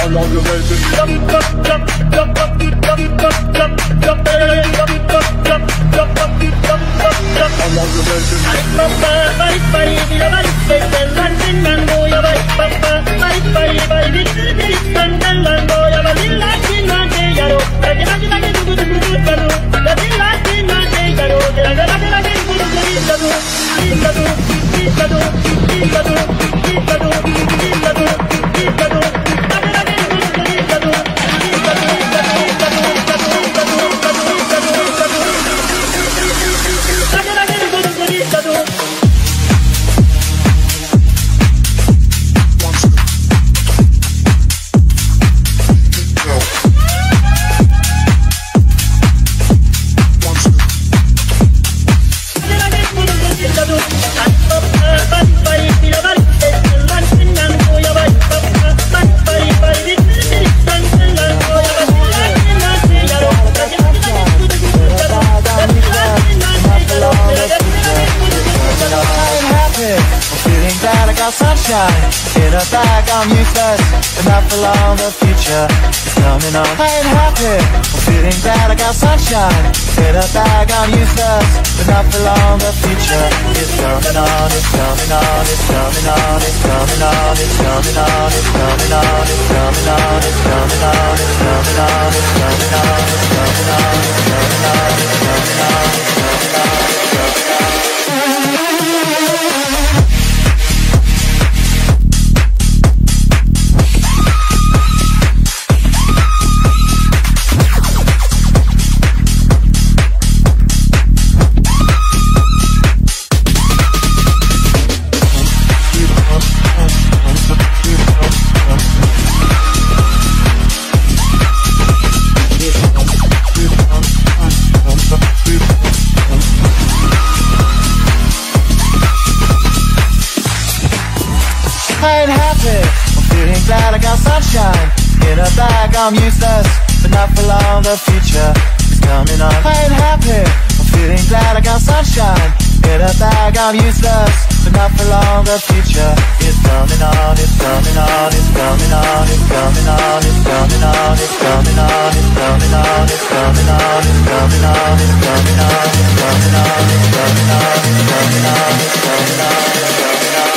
long you waiting? How long you waiting? Sunshine in a bag, I'm useless, but not for long, the future is coming on. I ain't happy, I'm feeling bad, I got sunshine in a bag, I'm useless, but not for long, the future is coming on. It's coming on, it's coming on, it's coming on, it's coming on, it's coming on, it's coming on, it's coming on, it's coming on, it's coming on, it's coming on, it's coming on, it's coming on, it's coming on, it's coming on. Sunshine in a bag, I'm useless, but not for long, the future is coming on. I ain't happy, I'm feeling glad I got sunshine in a bag, I'm useless, but not for long, the future is coming on. It's coming on, it's coming on, it's coming on, it's coming on, it's coming on, it's coming on, it's coming on, it's coming on, it's coming on, it's coming on, it's coming on, it's coming on, it's coming on, it's coming on.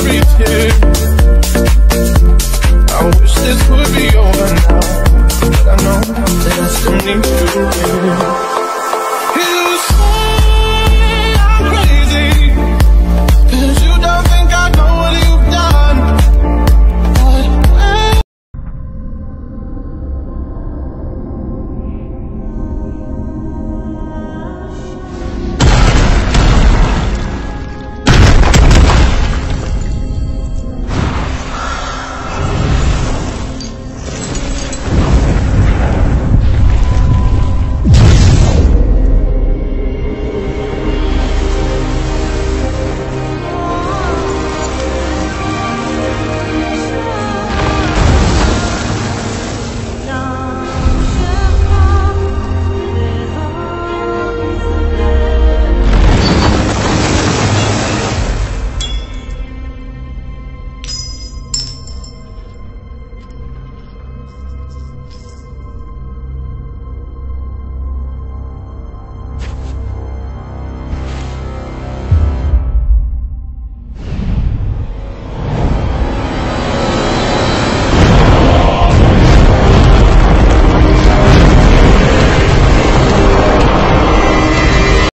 every tear. I wish this would be over now, but I know that I still need you here.